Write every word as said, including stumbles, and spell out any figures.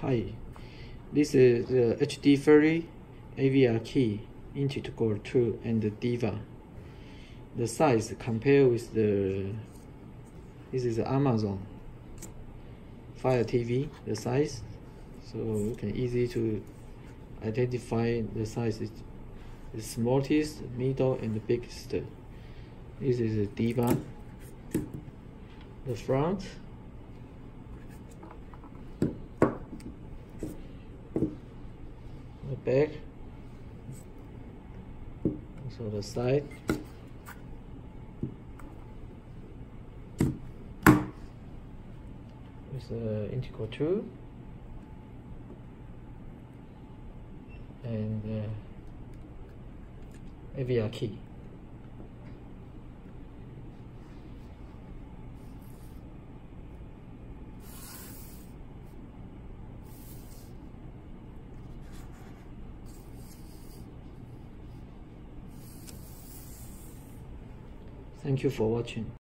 Hi, this is the Hdfury A V R-Key integral two and the diva. The size compared with the this is Amazon Fire T V, the size, so you can easy to identify the size is the smallest, middle, and the biggest. This is the diva. The front, the back, also the side. With the integral two and uh, A V R-Key. Thank you for watching.